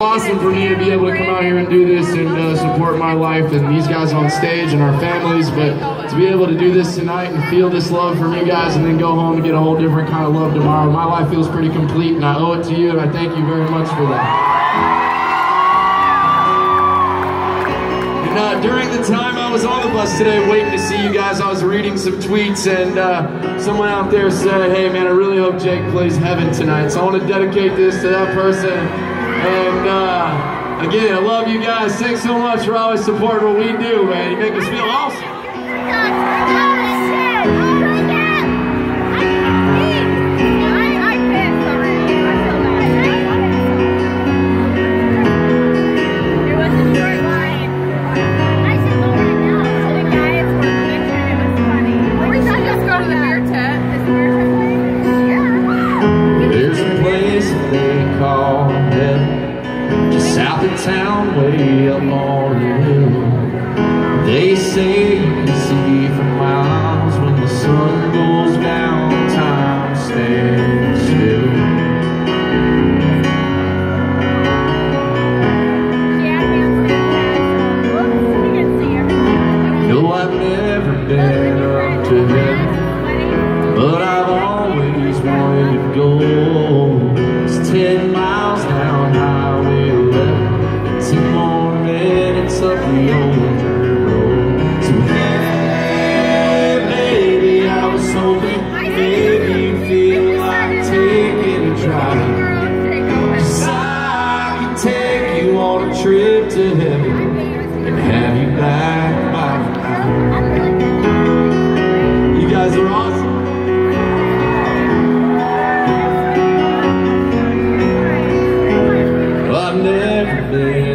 Awesome for me to be able to come out here and do this and support my life and these guys on stage and our families, but to be able to do this tonight and feel this love from you guys and then go home and get a whole different kind of love tomorrow, my life feels pretty complete, and I owe it to you, and I thank you very much for that. And during the time I was on the bus today waiting to see you guys, I was reading some tweets, and someone out there said, hey man, I really hope Jake plays Heaven tonight, so I want to dedicate this to that person. And again, I love you guys. Thanks so much for always supporting what we do, man. You make us feel awesome. There's a place they call heaven, just south of town, way up on the hill. They say you can see for miles when the sun goes down, time stands still. No, I've never been up to heaven, but I've always wanted to go. It's 10 miles down Highway 11, 2 more minutes up the old road. So hey, baby, I was hoping maybe you feel like taking a drive, 'cause I can take you on a trip to heaven and have you back by now. You guys are awesome. I've never been